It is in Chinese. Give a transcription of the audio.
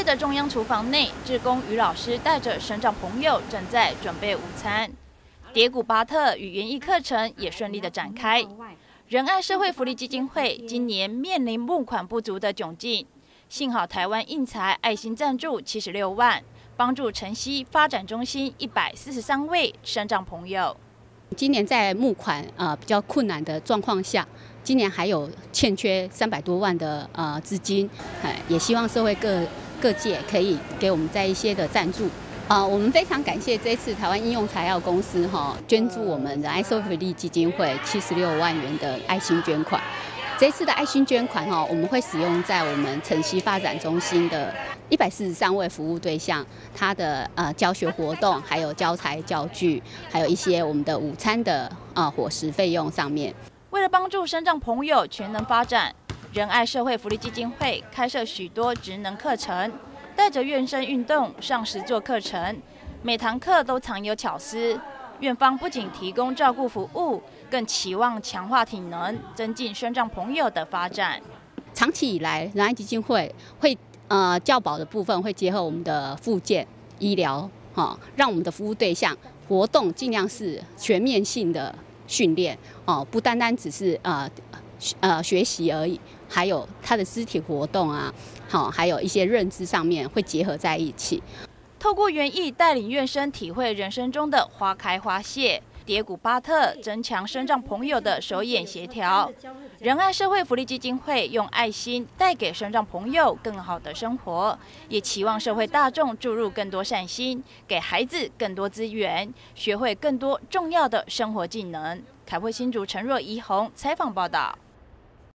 的中央厨房内，志工于老师带着生长朋友正在准备午餐。蝶谷巴特与园艺课程也顺利的展开。仁爱社会福利基金会今年面临募款不足的窘境，幸好台湾印财爱心赞助76万，帮助城西发展中心143位生长朋友。 今年在募款比较困难的状况下，今年还有欠缺300多万的资金，也希望社会各界可以给我们在一些的赞助。我们非常感谢这次台湾应用材料公司捐助我们仁爱社会福利基金会76万元的爱心捐款。这次的爱心捐款我们会使用在我们城西发展中心的143位服务对象，他的教学活动，还有教材教具，还有一些我们的午餐的伙食费用上面。 为了帮助身障朋友全能发展，仁爱社会福利基金会开设许多职能课程，带着院生运动上实作课程，每堂课都藏有巧思。院方不仅提供照顾服务，更期望强化体能，增进身障朋友的发展。 长期以来，仁爱基金会会教保的部分会结合我们的复健医疗，让我们的服务对象活动尽量是全面性的训练，不单单只是学习而已，还有他的肢体活动还有一些认知上面会结合在一起。 透过园艺带领院生体会人生中的花开花谢，蝶谷巴特增强身障朋友的手眼协调。仁爱社会福利基金会用爱心带给身障朋友更好的生活，也期望社会大众注入更多善心，给孩子更多资源，学会更多重要的生活技能。凯汇新竹陈若怡红采访报道。